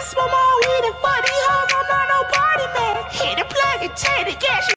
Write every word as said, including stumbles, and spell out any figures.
smoke more weed and fuck these hoes, I'm not no party man. Hit the plug and take the gas.